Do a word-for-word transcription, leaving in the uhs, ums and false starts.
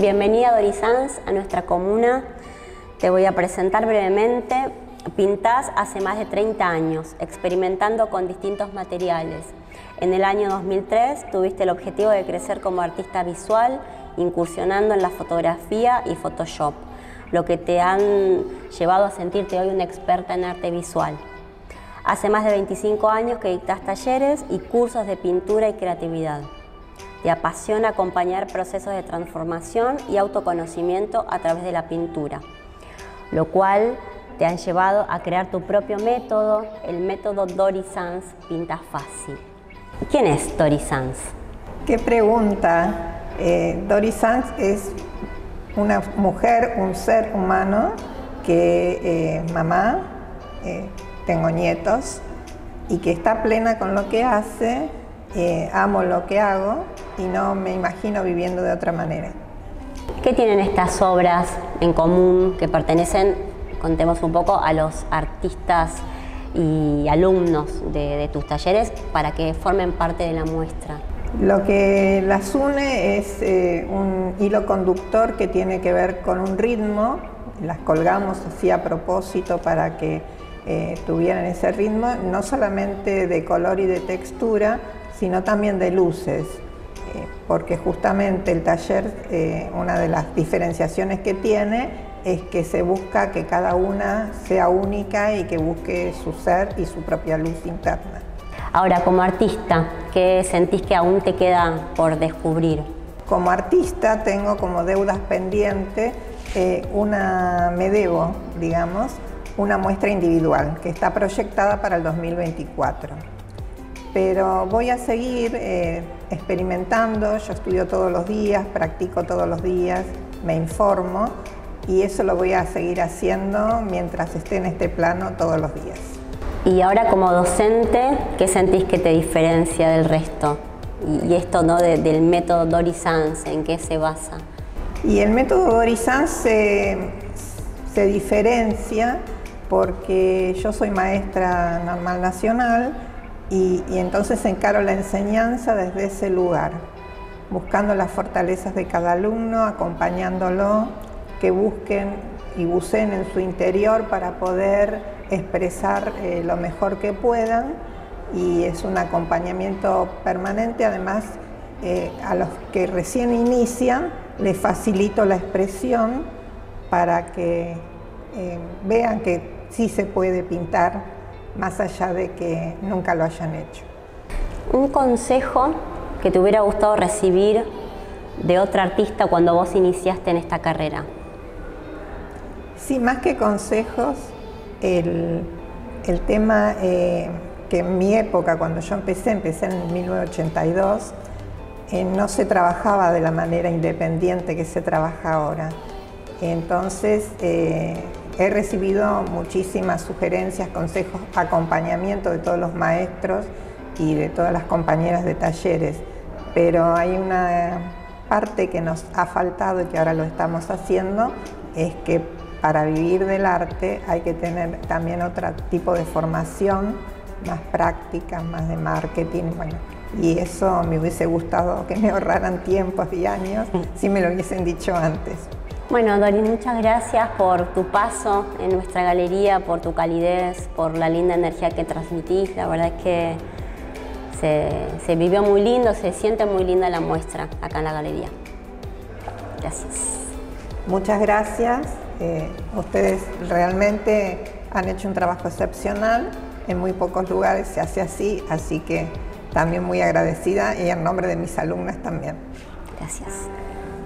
Bienvenida, Dori Sanz, a nuestra comuna. Te voy a presentar brevemente. Pintás hace más de treinta años, experimentando con distintos materiales. En el año dos mil tres tuviste el objetivo de crecer como artista visual, incursionando en la fotografía y Photoshop, lo que te han llevado a sentirte hoy una experta en arte visual. Hace más de veinticinco años que dictás talleres y cursos de pintura y creatividad. Te apasiona acompañar procesos de transformación y autoconocimiento a través de la pintura, lo cual te han llevado a crear tu propio método, el método Dori Sanz Pinta Fácil. ¿Quién es Dori Sanz? Qué pregunta. Eh, Dori Sanz es una mujer, un ser humano que es eh, mamá, eh, tengo nietos y que está plena con lo que hace, eh, amo lo que hago y no me imagino viviendo de otra manera. ¿Qué tienen estas obras en común que pertenecen, contemos un poco, a los artistas y alumnos de, de tus talleres para que formen parte de la muestra? Lo que las une es eh, un hilo conductor que tiene que ver con un ritmo. Las colgamos así a propósito para que eh, tuvieran ese ritmo, no solamente de color y de textura, sino también de luces. Eh, porque justamente el taller, eh, una de las diferenciaciones que tiene es que se busca que cada una sea única y que busque su ser y su propia luz interna. Ahora, como artista, ¿qué sentís que aún te queda por descubrir? Como artista tengo como deudas pendientes, eh, una, me debo, digamos, una muestra individual que está proyectada para el dos mil veinticuatro. Pero voy a seguir eh, experimentando, yo estudio todos los días, practico todos los días, me informo y eso lo voy a seguir haciendo mientras esté en este plano todos los días. Y ahora como docente, ¿qué sentís que te diferencia del resto? Y esto, ¿no?, de, del método Dori Sanz, ¿en qué se basa? Y el método Dori Sanz se, se diferencia porque yo soy maestra normal nacional y, y entonces encaro la enseñanza desde ese lugar, buscando las fortalezas de cada alumno, acompañándolo, que busquen y buceen en su interior para poder expresar eh, lo mejor que puedan, y es un acompañamiento permanente. Además, eh, a los que recién inician les facilito la expresión para que eh, vean que sí se puede pintar más allá de que nunca lo hayan hecho. Un consejo que te hubiera gustado recibir de otra artista cuando vos iniciaste en esta carrera. Sí, más que consejos, el, el tema eh, que en mi época, cuando yo empecé, empecé en mil novecientos ochenta y dos, eh, no se trabajaba de la manera independiente que se trabaja ahora. Entonces, eh, he recibido muchísimas sugerencias, consejos, acompañamiento de todos los maestros y de todas las compañeras de talleres, pero hay una parte que nos ha faltado y que ahora lo estamos haciendo, es que para vivir del arte hay que tener también otro tipo de formación, más práctica, más de marketing, bueno, y eso me hubiese gustado que me ahorraran tiempos y años si me lo hubiesen dicho antes. Bueno, Dori, muchas gracias por tu paso en nuestra galería, por tu calidez, por la linda energía que transmitís. La verdad es que se, se vivió muy lindo, se siente muy linda la muestra acá en la galería. Gracias. Muchas gracias. Eh, ustedes realmente han hecho un trabajo excepcional, en muy pocos lugares se hace así, así que también muy agradecida y en nombre de mis alumnas también. Gracias.